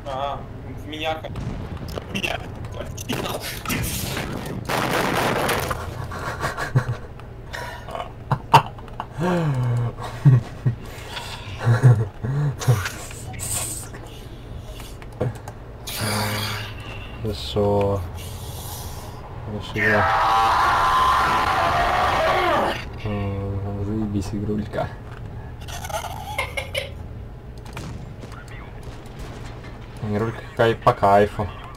А, в меня... В меня. Хорошо. Хорошо. Заебись, игрулька. Игрулька по кайфу.